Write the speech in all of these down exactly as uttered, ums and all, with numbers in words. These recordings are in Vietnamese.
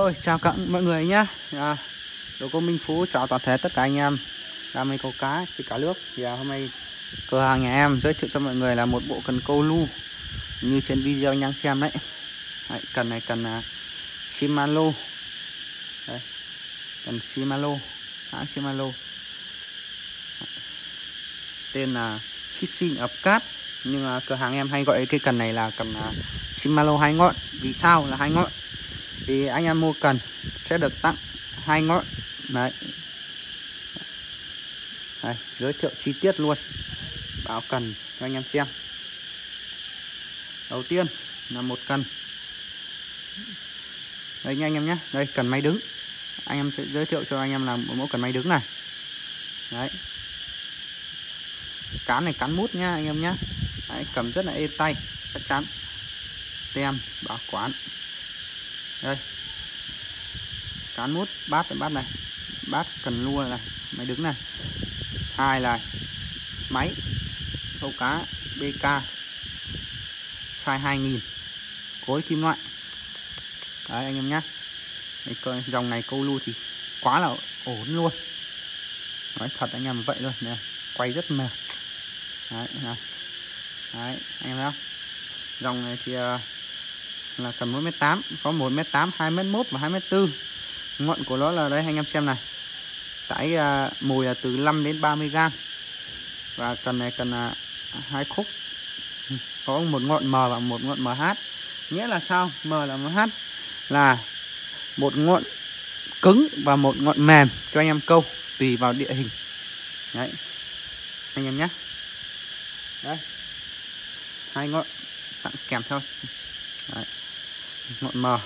Rồi, chào các mọi người nhé. À, Đồ Cô Minh Phú chào toàn thể tất cả anh em đam mê câu cá trên cả nước. Thì à, hôm nay cửa hàng nhà em giới thiệu cho mọi người là một bộ cần câu lu như trên video anh đang xem đấy. Đấy, cần này cần uh, Shimano. Đây, cần Shimano, hãng Shimano. Tên là Fishing of Cat, nhưng uh, cửa hàng em hay gọi cái cần này là cần uh, Shimano hai ngọn. Vì sao là hai ngọn? Thì anh em mua cần sẽ được tặng hai ngọn. Đấy. Đây, giới thiệu chi tiết luôn báo cần cho anh em xem. Đầu tiên là một cần. Đây nha anh em nhé. Đây cần máy đứng. Anh em sẽ giới thiệu cho anh em là một mẫu cần máy đứng này. Đấy. Cán này cán mút nha anh em nhé. Đấy, cầm rất là êm tay, chắc chắn. Tem bảo quản. Đây, cán mút, bát bát này, bát cần lua này, máy đứng này. Hai là máy câu cá bê ca size hai nghìn, cối kim loại. Đấy anh em nhé. Đây, dòng này câu lu thì quá là ổn luôn. Nói thật anh em vậy luôn nè, quay rất mềm. Đấy, này. Đấy anh em thấy không? Dòng này thì là cần một mét tám, có một mét tám, hai mét một và hai mét bốn. Ngọn của nó là đây anh em xem này. Tải uh, mồi là từ năm đến ba mươi gram. Và cần này cần uh, hai khúc. Có một ngọn M và một ngọn em hát. Nghĩa là sao? M là em hát là một ngọn cứng và một ngọn mềm cho anh em câu tùy vào địa hình. Đấy. Anh em nhé. Đây. Hai ngọn tặng kèm theo. Đấy. Ngọn M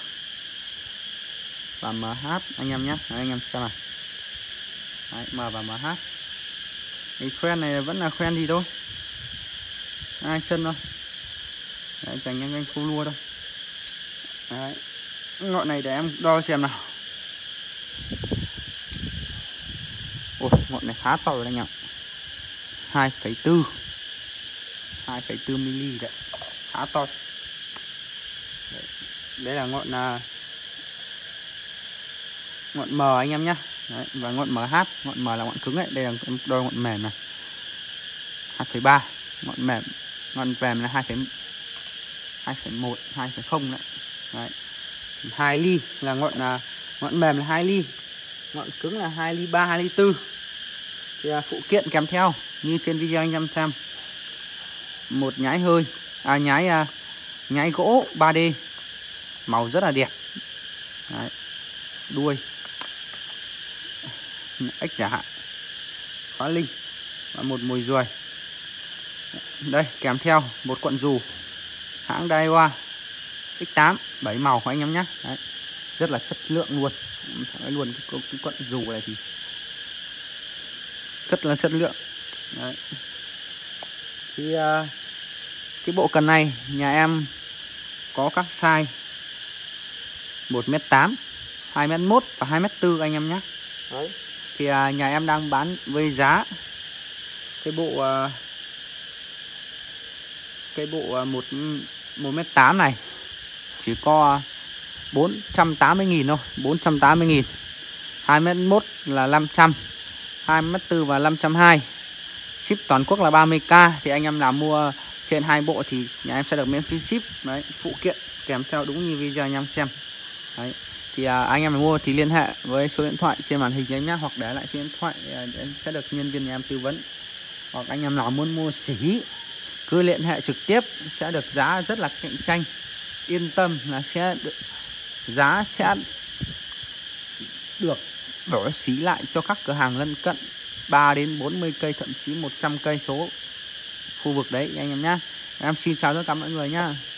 và em hát anh em nhé. Đấy, anh em xem này. Đấy, M và em hát. Thì khoen này vẫn là khoen gì thôi, hai chân thôi. Đấy, chẳng anh anh câu lua đâu. Đấy. Ngọn này để em đo xem nào. Ôi, ngọn này khá to rồi anh em. hai phẩy bốn hai phẩy bốn mi-li đấy, khá to. Đấy, đấy là ngọn là ngọn M anh em nhé. Đấy, và ngọn em hát, ngọn M là ngọn cứng đấy, đây là đo ngọn mềm này. hai phẩy ba, ngọn mềm, ngọn mềm là hai phẩy một, hai phẩy không đấy. Đấy. hai ly là ngọn là ngọn mềm là hai ly, ngọn cứng là hai ly ba, hai ly bốn. Thì à, phụ kiện kèm theo như trên video anh em xem. Một nhái hơi, à nhái à, nhái gỗ ba D màu rất là đẹp. Đấy. Đuôi ếch giả hạn, khóa linh và một mồi ruồi. Đây kèm theo một cuộn dù hãng Daiwa X tám bảy màu của anh em nhé. Đấy. Rất là chất lượng luôn. Thấy luôn cái, cái cuộn dù này thì rất là chất lượng. Đấy. Thì uh, cái bộ cần này nhà em có các size một mét tám, hai mét một và hai mét bốn anh em nhé. Đấy. Thì uh, nhà em đang bán với giá cái bộ uh, cái bộ uh, một một mét tám này chỉ có bốn trăm tám mươi nghìn thôi, bốn trăm tám mươi nghìn. hai mét một là năm trăm, hai mét bốn và năm trăm hai mươi. Ship toàn quốc là ba mươi k. Thì anh em nào mua trên hai bộ thì nhà em sẽ được miễn phí ship. Đấy, phụ kiện kèm theo đúng như video anh em xem. Đấy. Thì à, anh em mua thì liên hệ với số điện thoại trên màn hình anh nhé, hoặc để lại số điện thoại em sẽ được nhân viên nhà em tư vấn. Hoặc anh em nào muốn mua sỉ cứ liên hệ trực tiếp, sẽ được giá rất là cạnh tranh. Yên tâm là sẽ được, giá sẽ được đổi xí lại cho các cửa hàng lân cận ba đến bốn mươi cây, thậm chí một trăm cây số khu vực đấy anh em nhé. Em xin chào tất cả mọi người nhá.